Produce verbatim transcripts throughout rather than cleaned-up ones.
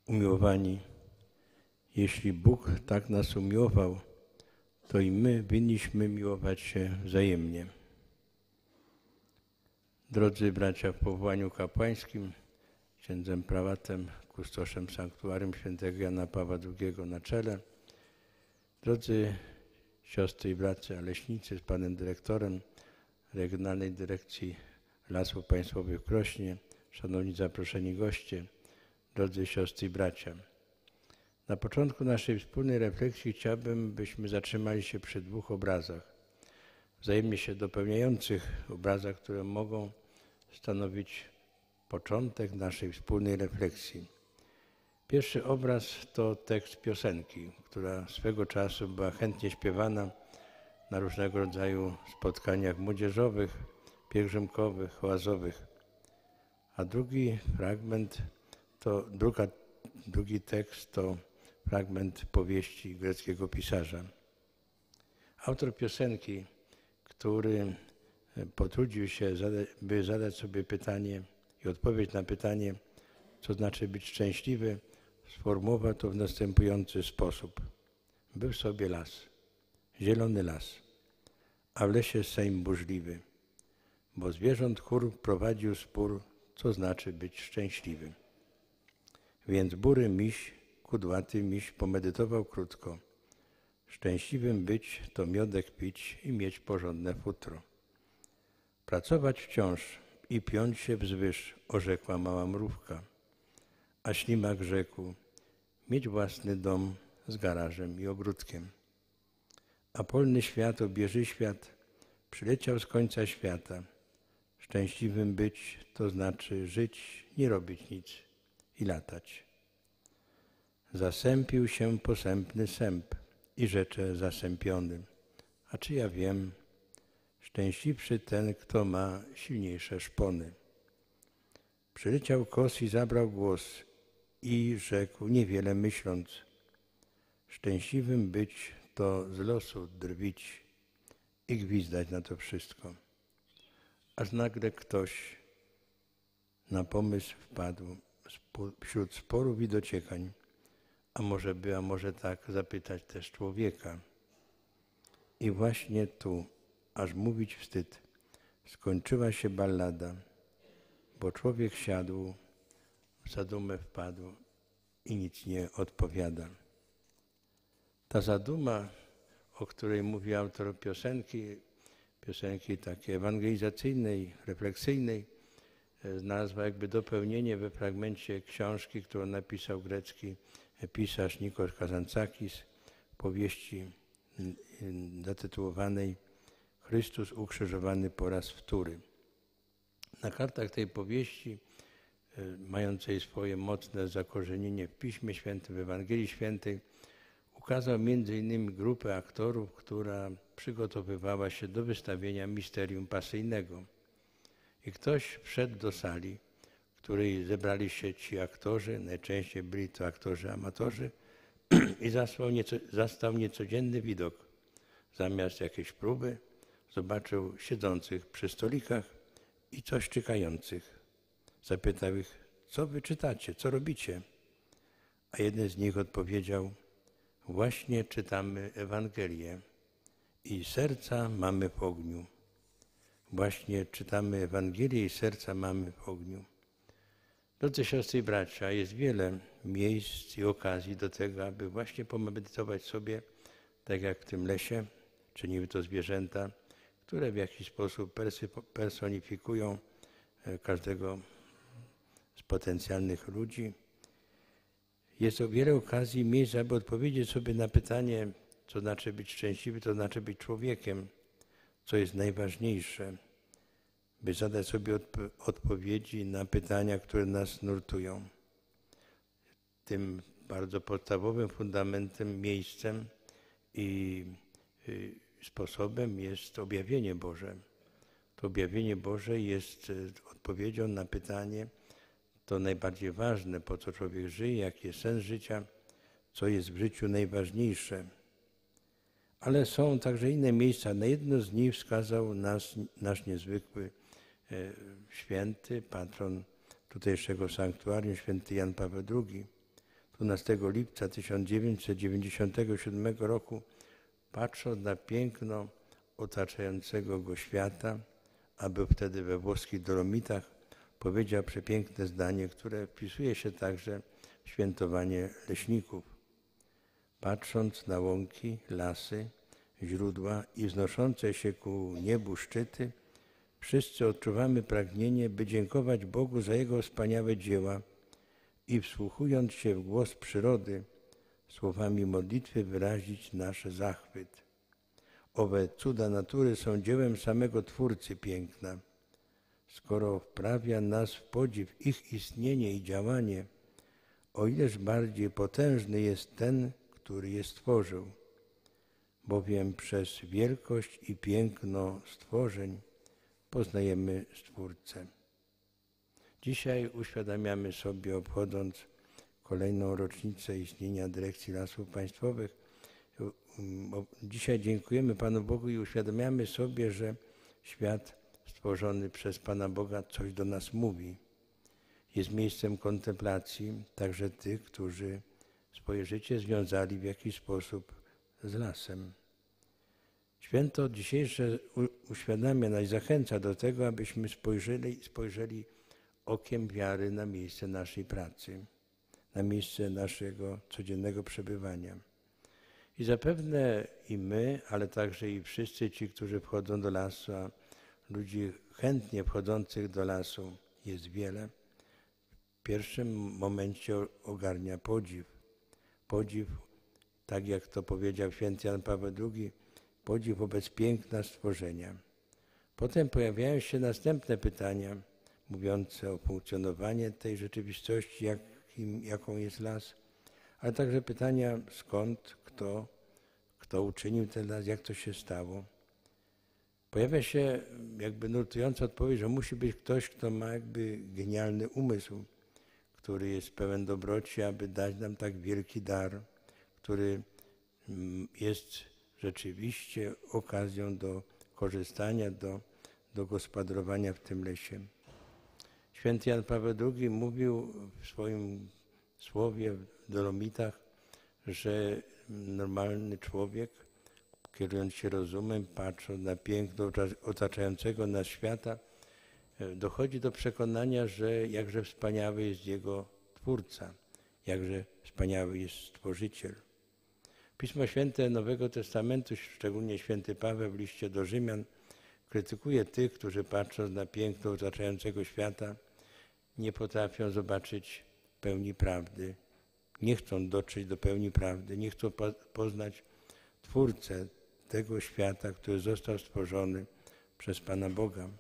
Umiłowani, jeśli Bóg tak nas umiłował, to i my winniśmy miłować się wzajemnie. Drodzy bracia w powołaniu kapłańskim, księdzem prałatem, kustoszem sanktuarium świętego Jana Pawła drugiego na czele, drodzy siostry i bracia leśnicy z panem dyrektorem Regionalnej Dyrekcji Lasów Państwowych w Krośnie, szanowni zaproszeni goście, drodzy siostry i bracia. Na początku naszej wspólnej refleksji chciałbym, byśmy zatrzymali się przy dwóch obrazach, wzajemnie się dopełniających obrazach, które mogą stanowić początek naszej wspólnej refleksji. Pierwszy obraz to tekst piosenki, która swego czasu była chętnie śpiewana na różnego rodzaju spotkaniach młodzieżowych, pielgrzymkowych, oazowych. A drugi fragment to, druga, drugi tekst to fragment powieści greckiego pisarza. Autor piosenki, który potrudził się, by zadać sobie pytanie i odpowiedź na pytanie, co znaczy być szczęśliwy, sformułował to w następujący sposób. Był sobie las, zielony las, a w lesie sejm burzliwy, bo zwierząt chór prowadził spór, co znaczy być szczęśliwy. Więc bury miś, kudłaty miś pomedytował krótko. Szczęśliwym być to miodek pić i mieć porządne futro. Pracować wciąż i piąć się wzwyż, orzekła mała mrówka. A ślimak rzekł, mieć własny dom z garażem i ogródkiem. A polny świat, obieży świat, przyleciał z końca świata. Szczęśliwym być to znaczy żyć, nie robić nic i latać. Zasępił się posępny sęp i rzecze zasępiony. A czy ja wiem, szczęśliwszy ten, kto ma silniejsze szpony. Przyleciał kos i zabrał głos i rzekł, niewiele myśląc, szczęśliwym być to z losu drwić i gwizdać na to wszystko. Aż nagle ktoś na pomysł wpadł wśród sporów i dociekań, a może by, a może tak, zapytać też człowieka. I właśnie tu, aż mówić wstyd, skończyła się ballada, bo człowiek siadł, w zadumę wpadł i nic nie odpowiada. Ta zaduma, o której mówi autor piosenki, piosenki takiej ewangelizacyjnej, refleksyjnej, znalazła jakby dopełnienie we fragmencie książki, którą napisał grecki pisarz Nikos Kazantzakis, powieści zatytułowanej Chrystus ukrzyżowany po raz wtóry. Na kartach tej powieści, mającej swoje mocne zakorzenienie w Piśmie Świętym, w Ewangelii Świętej, ukazał między innymi grupę aktorów, która przygotowywała się do wystawienia misterium pasyjnego. I ktoś wszedł do sali, w której zebrali się ci aktorzy, najczęściej byli to aktorzy amatorzy, i zastał, nieco, zastał niecodzienny widok. Zamiast jakiejś próby zobaczył siedzących przy stolikach i coś czekających. Zapytał ich, co wy czytacie, co robicie? A jeden z nich odpowiedział, właśnie czytamy Ewangelię i serca mamy w ogniu. Właśnie czytamy Ewangelię i serca mamy w ogniu. Drodzy siostry i bracia, jest wiele miejsc i okazji do tego, aby właśnie pomedytować sobie, tak jak w tym lesie, czyniły to zwierzęta, które w jakiś sposób personifikują każdego z potencjalnych ludzi. Jest o wiele okazji, miejsc, aby odpowiedzieć sobie na pytanie, co znaczy być szczęśliwy, to znaczy być człowiekiem, co jest najważniejsze, by zadać sobie odp- odpowiedzi na pytania, które nas nurtują. Tym bardzo podstawowym fundamentem, miejscem i y, sposobem jest objawienie Boże. To objawienie Boże jest odpowiedzią na pytanie, to najbardziej ważne, po co człowiek żyje, jaki jest sens życia, co jest w życiu najważniejsze. Ale są także inne miejsca. Na jedno z nich wskazał nas, nasz niezwykły e, święty, patron tutejszego sanktuarium, święty Jan Paweł drugi. dwunastego lipca tysiąc dziewięćset dziewięćdziesiątego siódmego roku, patrząc na piękno otaczającego go świata, a był wtedy we włoskich Dolomitach, powiedział przepiękne zdanie, które wpisuje się także w świętowanie leśników. Patrząc na łąki, lasy, źródła i wznoszące się ku niebu szczyty, wszyscy odczuwamy pragnienie, by dziękować Bogu za Jego wspaniałe dzieła i wsłuchując się w głos przyrody, słowami modlitwy wyrazić nasz zachwyt. Owe cuda natury są dziełem samego Twórcy piękna. Skoro wprawia nas w podziw ich istnienie i działanie, o ileż bardziej potężny jest ten, który je stworzył, bowiem przez wielkość i piękno stworzeń poznajemy Stwórcę. Dzisiaj uświadamiamy sobie, obchodząc kolejną rocznicę istnienia Dyrekcji Lasów Państwowych, dzisiaj dziękujemy Panu Bogu i uświadamiamy sobie, że świat stworzony przez Pana Boga coś do nas mówi. Jest miejscem kontemplacji także tych, którzy swoje życie związali w jakiś sposób z lasem. Święto dzisiejsze uświadamia nas, zachęca do tego, abyśmy spojrzeli, spojrzeli okiem wiary na miejsce naszej pracy, na miejsce naszego codziennego przebywania. I zapewne i my, ale także i wszyscy ci, którzy wchodzą do lasu, a ludzi chętnie wchodzących do lasu jest wiele, w pierwszym momencie ogarnia podziw. Podziw, tak jak to powiedział święty Jan Paweł drugi, podziw wobec piękna stworzenia. Potem pojawiają się następne pytania mówiące o funkcjonowaniu tej rzeczywistości, jakim, jaką jest las, ale także pytania skąd, kto, kto uczynił ten las, jak to się stało. Pojawia się jakby nurtująca odpowiedź, że musi być ktoś, kto ma jakby genialny umysł, który jest pełen dobroci, aby dać nam tak wielki dar, który jest rzeczywiście okazją do korzystania, do, do gospodarowania w tym lesie. Święty Jan Paweł drugi mówił w swoim słowie w Dolomitach, że normalny człowiek, kierując się rozumem, patrząc na piękno otaczającego nas świata, dochodzi do przekonania, że jakże wspaniały jest Jego Twórca, jakże wspaniały jest Stworzyciel. Pismo Święte Nowego Testamentu, szczególnie święty Paweł w liście do Rzymian, krytykuje tych, którzy patrząc na piękno otaczającego świata, nie potrafią zobaczyć pełni prawdy, nie chcą dotrzeć do pełni prawdy, nie chcą poznać Twórcę tego świata, który został stworzony przez Pana Boga.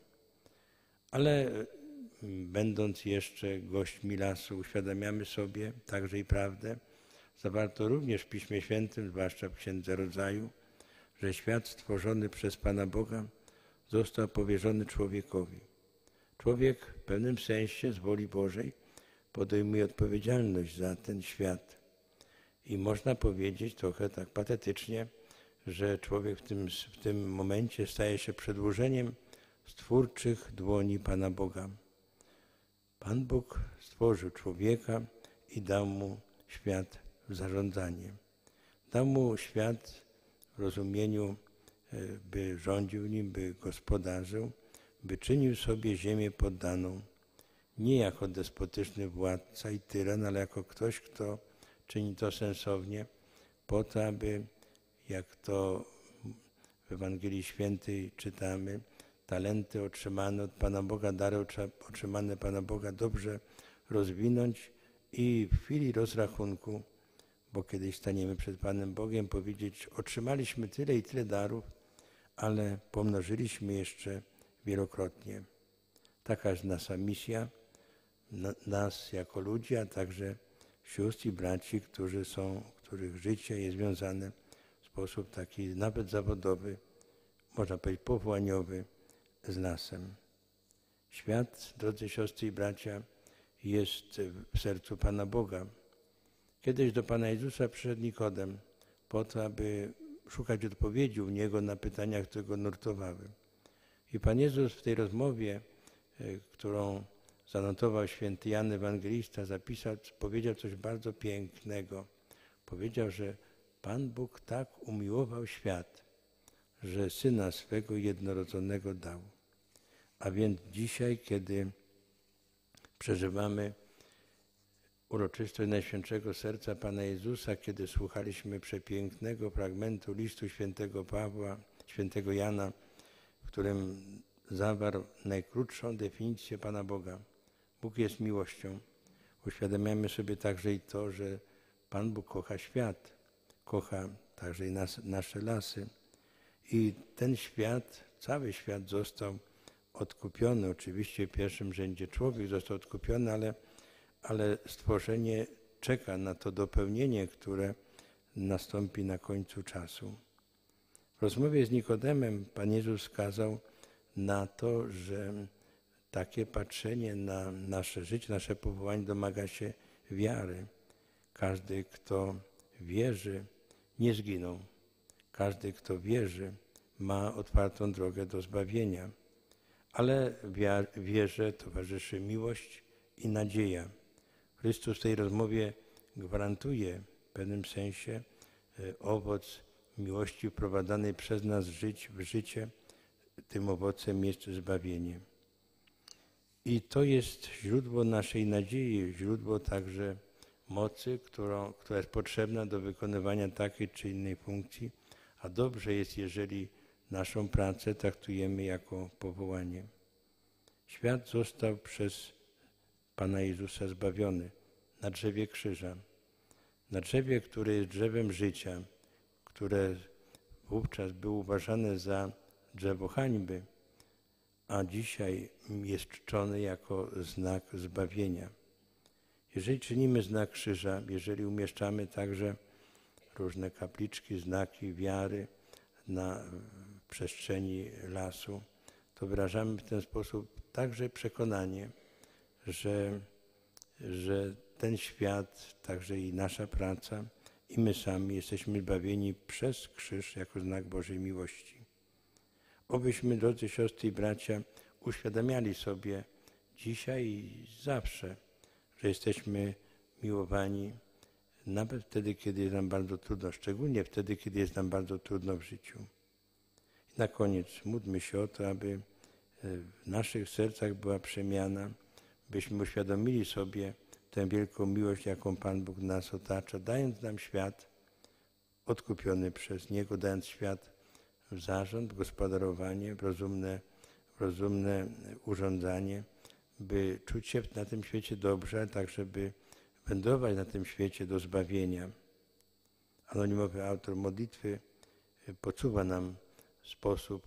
Ale będąc jeszcze gośćmi lasu, uświadamiamy sobie także i prawdę, zawarto również w Piśmie Świętym, zwłaszcza w Księdze Rodzaju, że świat stworzony przez Pana Boga został powierzony człowiekowi. Człowiek w pewnym sensie z woli Bożej podejmuje odpowiedzialność za ten świat. I można powiedzieć trochę tak patetycznie, że człowiek w tym, w tym momencie staje się przedłużeniem stwórczych dłoni Pana Boga. Pan Bóg stworzył człowieka i dał mu świat w zarządzanie. Dał mu świat w rozumieniu, by rządził nim, by gospodarzył, by czynił sobie ziemię poddaną. Nie jako despotyczny władca i tyran, ale jako ktoś, kto czyni to sensownie, po to, aby, jak to w Ewangelii Świętej czytamy, talenty otrzymane od Pana Boga, dary otrzymane Pana Boga dobrze rozwinąć i w chwili rozrachunku, bo kiedyś staniemy przed Panem Bogiem, powiedzieć: otrzymaliśmy tyle i tyle darów, ale pomnożyliśmy jeszcze wielokrotnie. Taka jest nasza misja, nas jako ludzi, a także sióstr i braci, którzy są, których życie jest związane w sposób taki nawet zawodowy, można powiedzieć powołaniowy, z lasem. Świat, drodzy siostry i bracia, jest w sercu Pana Boga. Kiedyś do Pana Jezusa przyszedł Nikodem po to, aby szukać odpowiedzi u Niego na pytania, które go nurtowały. I Pan Jezus w tej rozmowie, którą zanotował święty Jan Ewangelista, zapisał, powiedział coś bardzo pięknego. Powiedział, że Pan Bóg tak umiłował świat, że Syna swego jednorodzonego dał. A więc dzisiaj, kiedy przeżywamy uroczystość Najświętszego Serca Pana Jezusa, kiedy słuchaliśmy przepięknego fragmentu listu świętego Pawła, świętego Jana, w którym zawarł najkrótszą definicję Pana Boga. Bóg jest miłością. Uświadamiamy sobie także i to, że Pan Bóg kocha świat, kocha także i nas, nasze lasy. I ten świat, cały świat został odkupiony. Oczywiście w pierwszym rzędzie człowiek został odkupiony, ale, ale stworzenie czeka na to dopełnienie, które nastąpi na końcu czasu. W rozmowie z Nikodemem Pan Jezus wskazał na to, że takie patrzenie na nasze życie, nasze powołanie domaga się wiary. Każdy, kto wierzy, nie zginął. Każdy, kto wierzy, ma otwartą drogę do zbawienia. Ale wierze towarzyszy miłość i nadzieja. Chrystus w tej rozmowie gwarantuje w pewnym sensie owoc miłości wprowadzanej przez nas w życie. Tym owocem jest zbawienie. I to jest źródło naszej nadziei, źródło także mocy, którą, która jest potrzebna do wykonywania takiej czy innej funkcji, a dobrze jest, jeżeli naszą pracę traktujemy jako powołanie. Świat został przez Pana Jezusa zbawiony na drzewie krzyża, na drzewie, które jest drzewem życia, które wówczas było uważane za drzewo hańby, a dzisiaj jest czczone jako znak zbawienia. Jeżeli czynimy znak krzyża, jeżeli umieszczamy także różne kapliczki, znaki wiary na przestrzeni lasu, to wyrażamy w ten sposób także przekonanie, że, że ten świat, także i nasza praca, i my sami jesteśmy zbawieni przez krzyż jako znak Bożej miłości. Obyśmy, drodzy siostry i bracia, uświadamiali sobie dzisiaj i zawsze, że jesteśmy miłowani nawet wtedy, kiedy jest nam bardzo trudno, szczególnie wtedy, kiedy jest nam bardzo trudno w życiu. I na koniec módlmy się o to, aby w naszych sercach była przemiana, byśmy uświadomili sobie tę wielką miłość, jaką Pan Bóg nas otacza, dając nam świat odkupiony przez Niego, dając świat w zarząd, w gospodarowanie, w rozumne, w rozumne urządzanie, by czuć się na tym świecie dobrze, tak żeby wędrować na tym świecie do zbawienia. Anonimowy autor modlitwy podsuwa nam sposób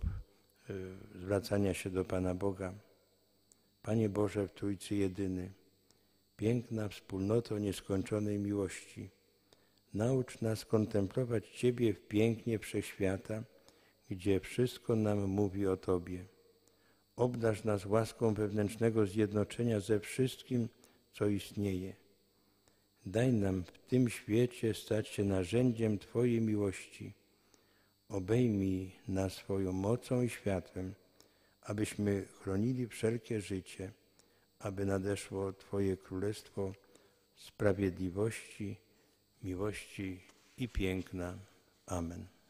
zwracania się do Pana Boga. Panie Boże w Trójcy Jedyny, piękna wspólnoto nieskończonej miłości, naucz nas kontemplować Ciebie w pięknie wszechświata, gdzie wszystko nam mówi o Tobie. Obdarz nas łaską wewnętrznego zjednoczenia ze wszystkim, co istnieje. Daj nam w tym świecie stać się narzędziem Twojej miłości. Obejmij nas swoją mocą i światłem, abyśmy chronili wszelkie życie, aby nadeszło Twoje królestwo sprawiedliwości, miłości i piękna. Amen.